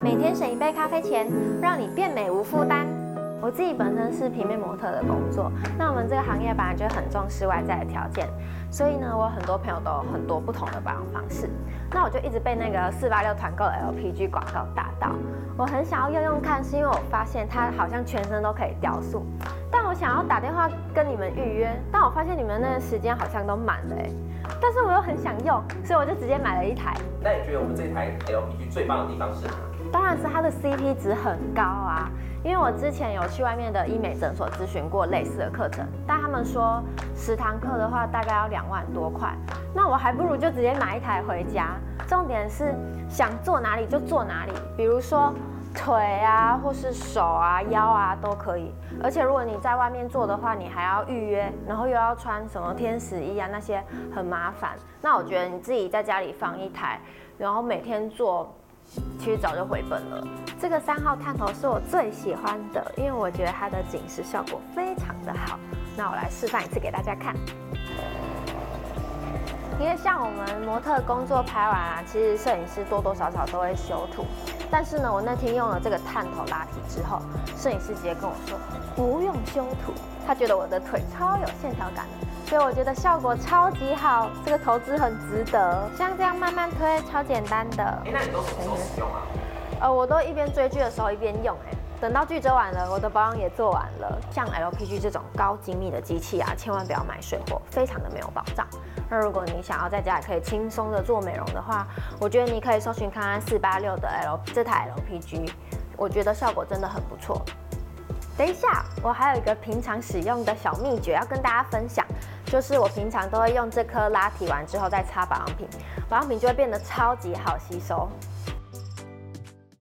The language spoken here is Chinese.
每天省一杯咖啡钱，让你变美无负担。我自己本身是平面模特的工作，那我们这个行业本来就很重视外在的条件，所以呢，我很多朋友都有很多不同的保养方式。那我就一直被那个486团购的 LPG 广告打到，我很想要用用看，是因为我发现它好像全身都可以雕塑，但我想要打电话跟你们预约，但我发现你们那个时间好像都满了但是我又很想用，所以我就直接买了一台。 那你觉得我们这台 LPG 最棒的地方是哪？ 当然是它的 CP 值很高啊，因为我之前有去外面的医美诊所咨询过类似的课程，但他们说10堂课的话大概要2万多块，那我还不如就直接买一台回家。重点是想做哪里就做哪里，比如说腿啊，或是手啊、腰啊都可以。而且如果你在外面做的话，你还要预约，然后又要穿什么天使衣啊，那些很麻烦。那我觉得你自己在家里放一台，然后每天做，其实早就回本了。这个3号探头是我最喜欢的，因为我觉得它的紧实效果非常的好。那我来示范一次给大家看。因为像我们模特工作拍完啊，其实摄影师多多少少都会修图。但是呢，我那天用了这个探头拉提之后，摄影师直接跟我说不用修图，他觉得我的腿超有线条感的，所以我觉得效果超级好，这个投资很值得。像这样慢慢推，超简单的。 那你都什么时候使用啊？ 我都一边追剧的时候一边用等到剧折完了，我的保养也做完了。像 LPG 这种高精密的机器啊，千万不要买水货，非常的没有保障。那如果你想要在家也可以轻松的做美容的话，我觉得你可以搜寻看看486的这台 LPG， 我觉得效果真的很不错。等一下，我还有一个平常使用的小秘诀要跟大家分享，就是我平常都会用这颗拉提完之后再擦保养品，保养品就会变得超级好吸收。